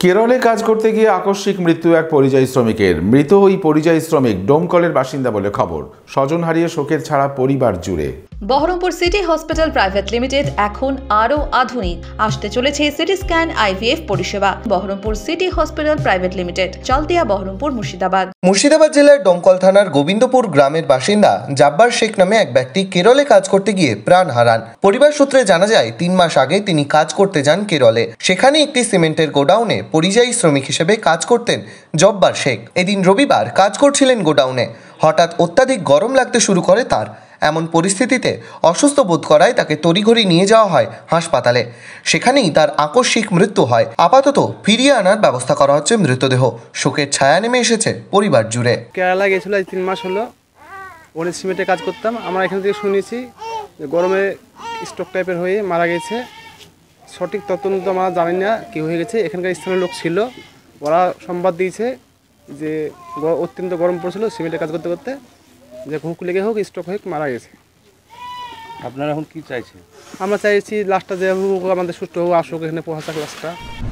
কেরলে কাজ করতে গিয়ে আকস্মিক মৃত্যু এক পরিযায়ী শ্রমিকের। মৃত ওই পরিযায়ী শ্রমিক ডোমকলের বাসিন্দা বলে খবর। স্বজন হারিয়ে শোকের ছাড়া পরিবার জুড়ে। Baharampur city hospital private limited এখন আরও আধুনিক। আসতে চলেছে সিটি স্ক্যান আইভিএফ পরিষেবা। Baharampur city hospital private limited, Chaltia, Baharampur, Murshidabad. Murshidabad জেলার ডোমকল থানার গোবিন্দপুর গ্রামের বাসিন্দা জাব্বার শেখ নামে এক ব্যক্তি কেরলে কাজ করতে গিয়ে প্রাণ হারান। পরিবার সূত্রে জানা যায় 3 মাস আগে তিনি কাজ করতে যান কেরলে। সেখানে একটি সিমেন্টের গোডাউনে পরিযায়ী শ্রমিক হিসেবে কাজ করতেন জব্বার শেখ। এদিন রবিবার কাজ করছিলেন গোডাউনে। হঠাৎ অত্যাধিক গরম লাগতে শুরু করে তার। এমন পরিস্থিতিতে অসুস্থ বোধ করায় তাকে তড়িঘড়ি নিয়ে যাওয়া হয় হাসপাতালে। সেখানেই তার আকস্মিক মৃত্যু হয়। আপাতত ফিরিয়ে আনার ব্যবস্থা করা হচ্ছে মৃতদেহ। শোকের ছায়া নেমে এসেছে পরিবার জুড়ে। কেরালা গেছিল, আজ 3 মাস হলো। ওখানে সিমেন্টে কাজ করতাম। আমরা এখান থেকে শুনেছি যে গরমে স্ট্রোক টাইপের হয়ে মারা গেছে। সঠিক তদন্ত আমরা জানি না কি হয়ে গেছে। এখানকার স্থানীয় লোক ছিল, ওরা সংবাদ দিয়েছে যে অত্যন্ত গরম পড়ছিল সিমেন্টে কাজ করতে করতে, যে হুক লেগে হোক স্ট্রোক হয়ে মারা গেছে। আপনারা এখন কি চাইছেন? আমরা চাইছি লাস্টটা যে হোক আমাদের সুস্থ হোক, আসুক এখানে পৌঁছা ক্লাসটা।